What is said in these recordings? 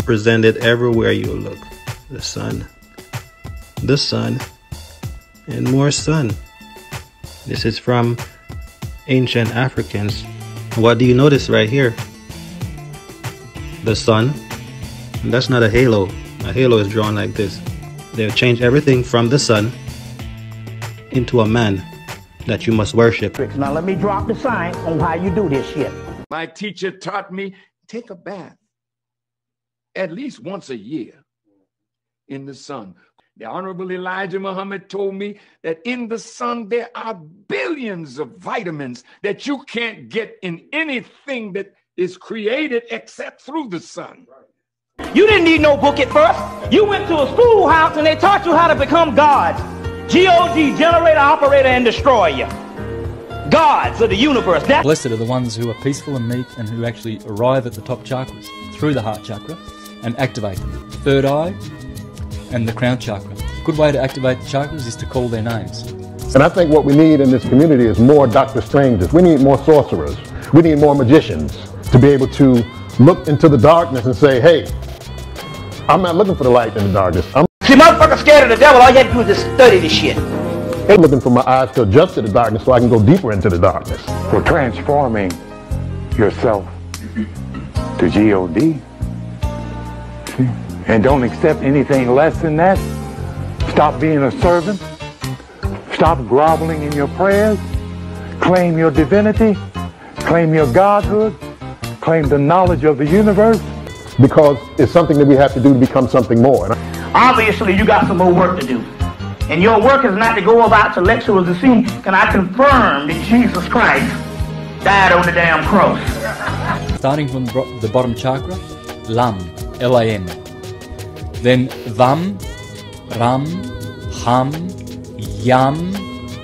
presented everywhere you look. The sun, and more sun. This is from ancient Africans. What do you notice right here? The sun. And that's not a halo. A halo is drawn like this. They've changed everything from the sun into a man that you must worship. Now let me drop the science on how you do this shit. My teacher taught me, take a bath at least once a year in the sun. The Honorable Elijah Muhammad told me that in the sun there are billions of vitamins that you can't get in anything that is created except through the sun. You didn't need no book at first. You went to a schoolhouse and they taught you how to become gods. G-O-D, generator, operator, and destroyer. Gods of the universe. Blessed are the ones who are peaceful and meek and who actually arrive at the top chakras through the heart chakra and activate them. Third eye and the crown chakra. Good way to activate the chakras is to call their names. And I think what we need in this community is more Dr. Strangers. We need more sorcerers. We need more magicians to be able to look into the darkness and say, hey, I'm not looking for the light in the darkness. See, motherfuckers scared of the devil. All you have to do is just study this shit. I'm looking for my eyes to adjust to the darkness so I can go deeper into the darkness. For transforming yourself to G-O-D. See? And don't accept anything less than that. Stop being a servant. Stop groveling in your prayers. Claim your divinity. Claim your godhood. Claim the knowledge of the universe. Because it's something that we have to do to become something more. Obviously, you got some more work to do. And your work is not to go about to lecturers and see, can I confirm that Jesus Christ died on the damn cross? Starting from the bottom chakra, Lam, L-A-M. Then Vam, Ram, Ham, Yam.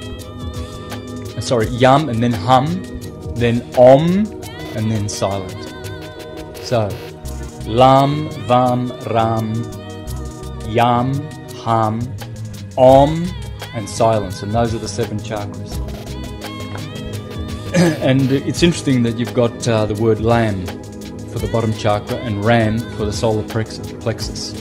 Yam and then Hum. Then Om and then silent. So, Lam, Vam, Ram, Yam, Hum, Om, and silence, and those are the 7 chakras. And it's interesting that you've got the word Lam for the bottom chakra and Ram for the solar plexus.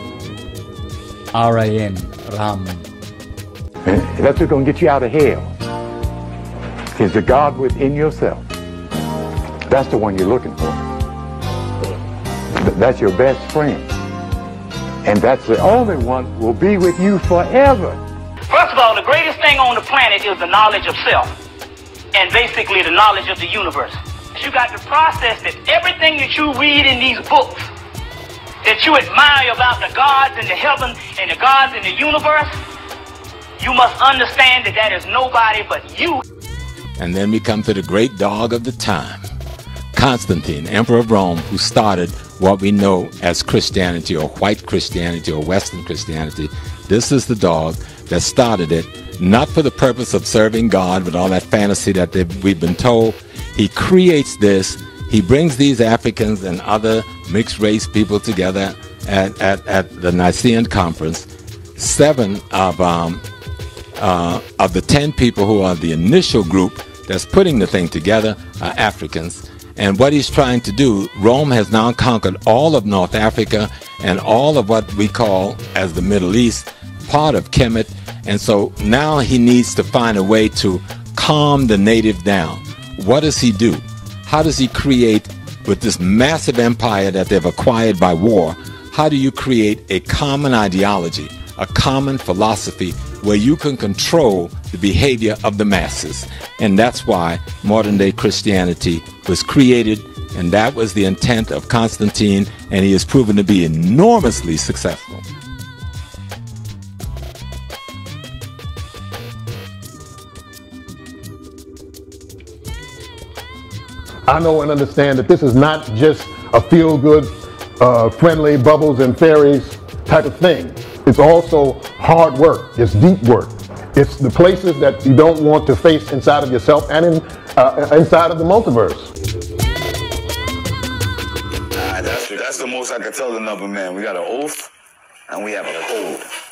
R-A-M, Ram. That's what's going to get you out of hell. Is the God within yourself. That's the one you're looking for. That's your best friend. And that's the only one who will be with you forever. First of all, the greatest thing on the planet is the knowledge of self. And basically the knowledge of the universe. You got to process that everything that you read in these books, that you admire about the gods in the heaven and the gods in the universe, you must understand that that is nobody but you. And then we come to the great dog of the time, Constantine, Emperor of Rome, who started what we know as Christianity or white Christianity or Western Christianity. This is the dog that started it, not for the purpose of serving God with all that fantasy that we've been told. He creates this. He brings these Africans and other mixed race people together at the Nicene Conference. 7 of the 10 people who are the initial group that's putting the thing together are Africans. And what he's trying to do, Rome has now conquered all of North Africa and all of what we call as the Middle East, part of Kemet. And so now he needs to find a way to calm the native down. What does he do? How does he create, with this massive empire that they've acquired by war, how do you create a common ideology, a common philosophy where you can control the behavior of the masses? And that's why modern day Christianity was created, and that was the intent of Constantine, and he has proven to be enormously successful. I know and understand that this is not just a feel-good, friendly bubbles and fairies type of thing. It's also hard work. It's deep work. It's the places that you don't want to face inside of yourself and inside of the multiverse. That's the most I can tell the number, man. We got an oath and we have a code.